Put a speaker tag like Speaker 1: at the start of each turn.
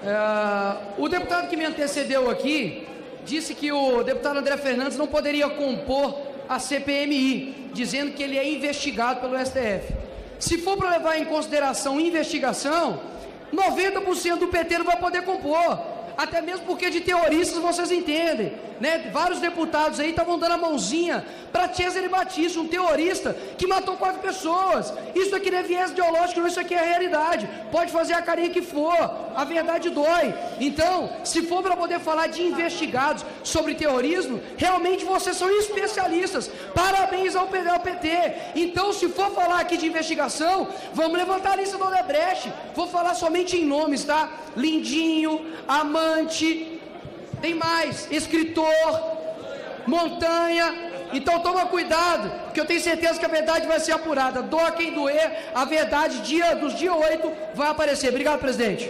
Speaker 1: O deputado que me antecedeu aqui disse que o deputado André Fernandes não poderia compor a CPMI, dizendo que ele é investigado pelo STF. Se for para levar em consideração investigação, 90% do PT não vai poder compor. Até mesmo porque de terroristas vocês entendem, né? Vários deputados aí estavam dando a mãozinha para Cesare Battisti, um terrorista que matou 4 pessoas. Isso aqui não é viés ideológico, não, isso aqui é a realidade. Pode fazer a carinha que for, a verdade dói. Então, se for para poder falar de investigados sobre terrorismo, realmente vocês são especialistas. Parabéns ao PT. Então, se for falar aqui de investigação, vamos levantar a lista do Odebrecht. Vou falar somente em nomes, tá? Lindinho, Amante, tem mais, escritor, Montanha. Então toma cuidado, porque eu tenho certeza que a verdade vai ser apurada. Doa quem doer, a verdade dos dia 8 vai aparecer. Obrigado, presidente.